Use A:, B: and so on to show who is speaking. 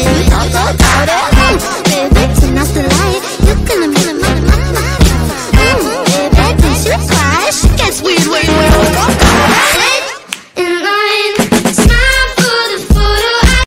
A: You talk about it. Baby, turn off the light. You gonna